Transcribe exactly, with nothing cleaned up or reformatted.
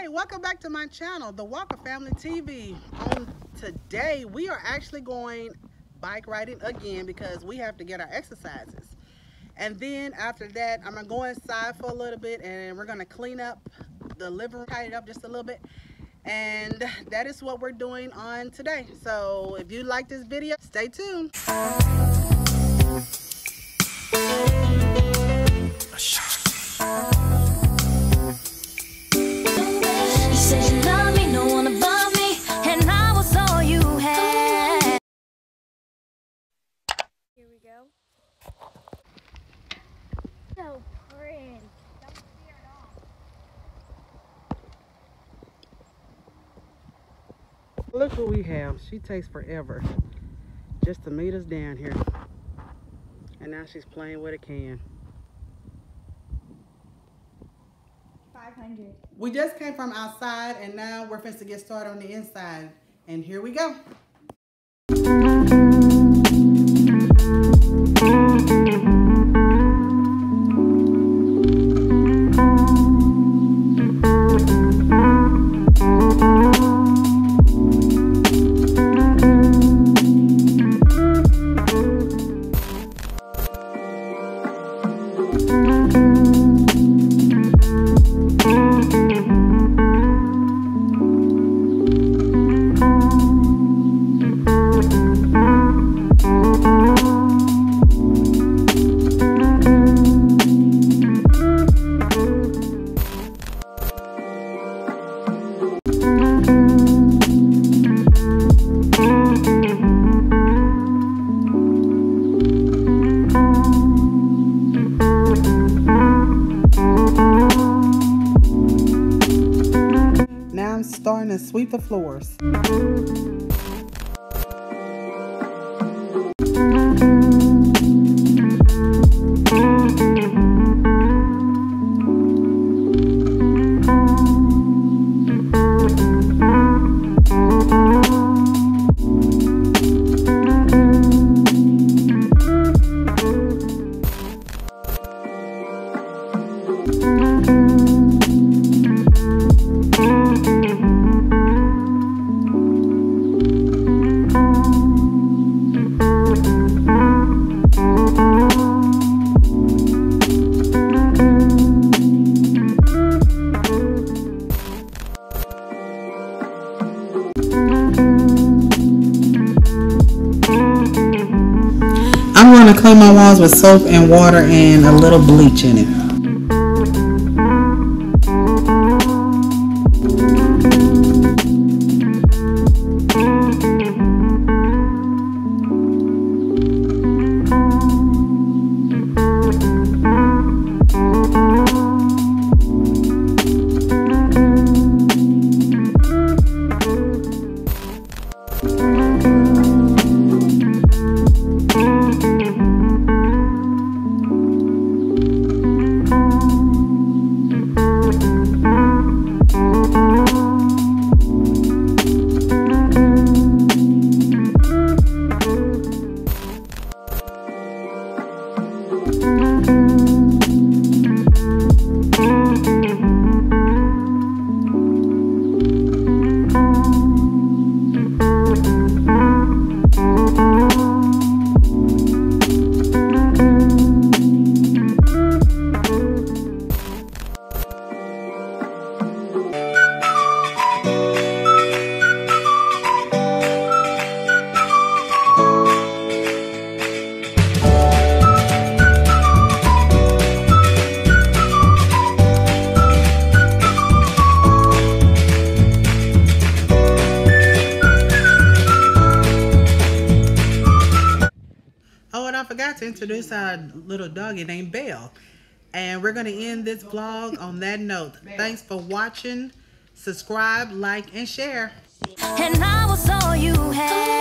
welcome back to my channel, The Walker Family T V. On today, we are actually going bike riding again because we have to get our exercises. And then after that, I'm gonna go inside for a little bit and we're gonna clean up the living room, tidy it up just a little bit. And that is what we're doing on today. So if you like this video, stay tuned. Here we go. So pretty. Don't fear at all. Look what we have. She takes forever just to meet us down here. And now she's playing with a can. five hundred. We just came from outside and now we're finna get started on the inside. And here we go. Now I'm starting to sweep the floors. I'm going to clean my walls with soap and water and a little bleach in it. Oh, and I forgot to introduce our little doggy named Belle. And we're going to end this vlog on that note. Thanks for watching. Subscribe, like, and share. And I was all you had.